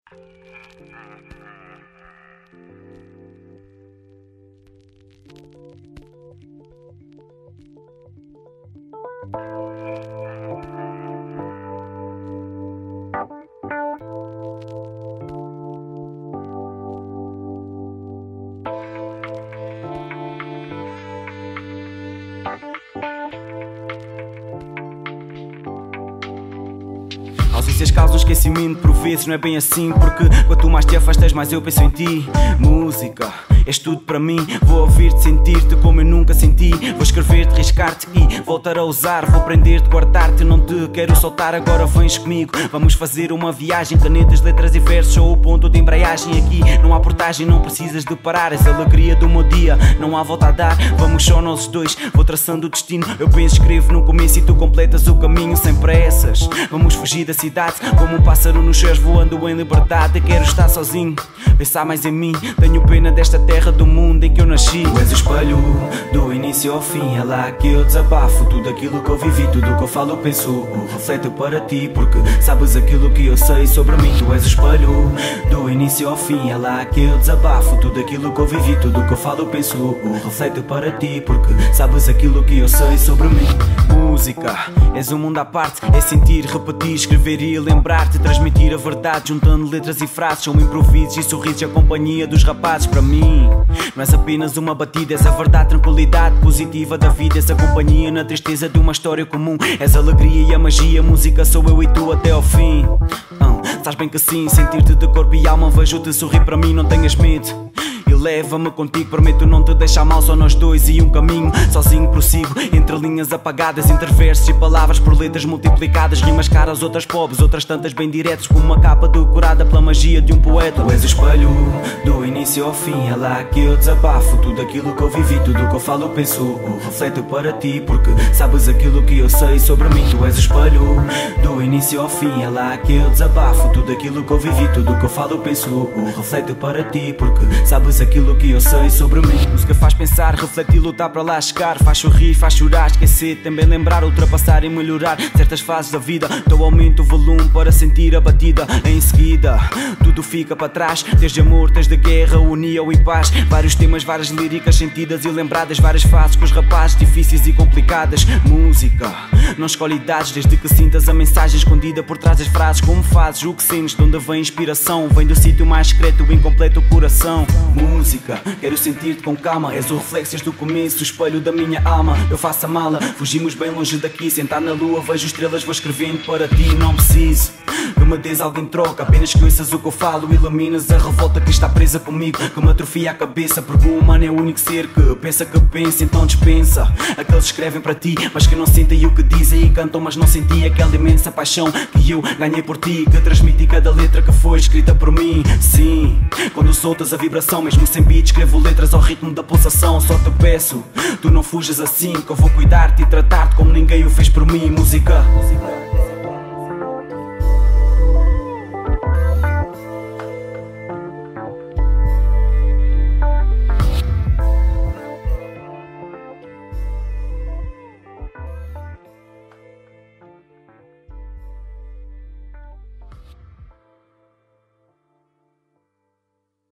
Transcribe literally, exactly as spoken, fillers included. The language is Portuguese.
Ausências causam esquecimento, por vezes não é bem assim, porque quanto mais te afastas mais eu penso em ti. Música, és tudo para mim. Vou ouvir-te, sentir-te como eu nunca senti. Vou escrever-te, riscar-te e voltar a usar. Vou prender-te, guardar-te, não te quero soltar. Agora vens comigo, vamos fazer uma viagem. Canetas, letras e versos, sou o ponto de embreagem. Aqui não há portagem, não precisas de parar. És a alegria do meu dia, não há volta a dar. Vamos só nós dois, vou traçando o destino. Eu penso, escrevo no começo e tu completas o caminho sem pressas. Vamos fugir da cidade, como um pássaro nos céus voando em liberdade. Eu quero estar sozinho, pensar mais em mim. Tenho pena desta terra, do mundo em que eu nasci. Tu és o espelho, do início ao fim. É lá que eu desabafo tudo aquilo que eu vivi, tudo que eu falo, penso, refleto para ti, porque sabes aquilo que eu sei sobre mim. Tu és o espelho, do início ao fim. É lá que eu desabafo tudo aquilo que eu vivi, tudo que eu falo, penso, refleto para ti, porque sabes aquilo que eu sei sobre mim. Música, és um mundo à parte, é sentir, repetir, escrever e lembrar-te, transmitir a verdade, juntando letras e frases. São improvisos e sorrisos e a companhia dos rapazes. Para mim, não és apenas uma batida, és a verdade, tranquilidade positiva da vida. És a companhia na tristeza de uma história comum. És a alegria e a magia, música sou eu e tu até ao fim. hum, Sabes bem que sim, sentir-te de corpo e alma. Vejo-te sorrir para mim, não tenhas medo. Leva-me contigo, prometo não te deixar mal. Só nós dois e um caminho, sozinho prossigo. Entre linhas apagadas, entre versos e palavras por letras multiplicadas. Rimas caras, outras pobres, outras tantas bem diretas, como uma capa decorada pela magia de um poeta. Tu és o espelho, do início ao fim. É lá que eu desabafo tudo aquilo que eu vivi, tudo que eu falo, penso, refleto para ti, porque sabes aquilo que eu sei sobre mim. Tu és o espelho, do início ao fim. É lá que eu desabafo tudo aquilo que eu vivi, tudo que eu falo, penso, refleto para ti, porque sabes aquilo aquilo que eu sei sobre mim. Música faz pensar, refletir, lutar para lá chegar. Faz sorrir, faz chorar, esquecer, também lembrar, ultrapassar e melhorar certas fases da vida. Então aumento o volume para sentir a batida. Em seguida, tudo fica para trás. Desde amor, desde guerra, união e paz. Vários temas, várias líricas sentidas e lembradas. Várias fases com os rapazes, difíceis e complicadas. Música não escolhe idades, desde que sintas a mensagem escondida por trás das frases. Como fazes, o que sentes, de onde vem a inspiração? Vem do sítio mais secreto, o incompleto coração. Música, quero sentir-te com calma. És o reflexo do começo, o espelho da minha alma. Eu faço a mala, fugimos bem longe daqui. Sentar na lua, vejo estrelas, vou escrevendo para ti. Não preciso que me des algo em troca, apenas que ouças o que eu falo. Iluminas a revolta que está presa comigo, que me atrofia a cabeça, porque o humano é o único ser que pensa que pensa, então dispensa aqueles que escrevem para ti, mas que não sentem o que dizem e cantam, mas não senti aquela imensa paixão que eu ganhei por ti, que transmiti cada letra que foi escrita por mim. Sim, quando soltas a vibração, mesmo sem beat, escrevo letras ao ritmo da pulsação. Só te peço, tu não fujas assim, que eu vou cuidar-te e tratar-te como ninguém o fez por mim. Música.